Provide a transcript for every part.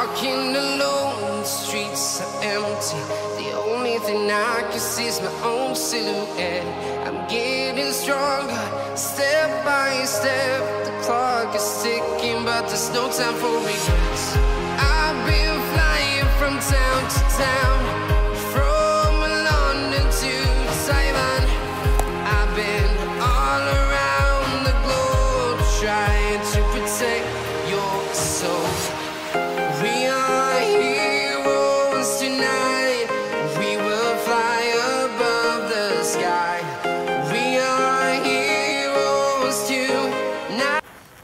walking alone, the streets are empty. The only thing I can see is my own silhouette. I'm getting stronger, step by step. The clock is ticking, but there's no time for regrets. I've been flying from town to town, from London to Taiwan. I've been all around the globe, trying to protect your soul. We are heroes tonight. We will fly above the sky. We are heroes tonight.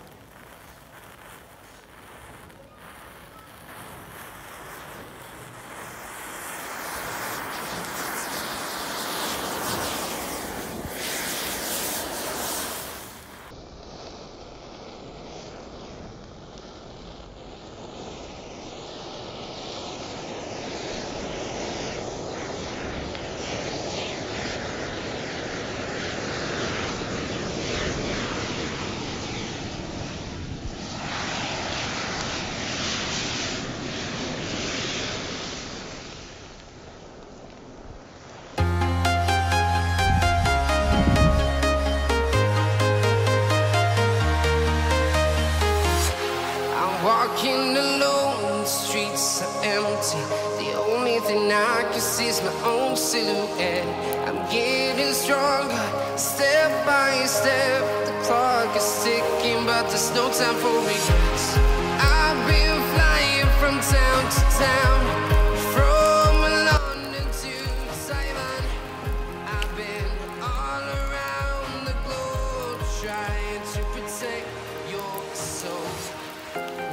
Walking alone, the streets are empty. The only thing I can see is my own silhouette. I'm getting stronger, step by step. The clock is ticking, but there's no time for regrets. I've been flying from town to town, from London to Taiwan. I've been all around the globe, trying to protect your soul.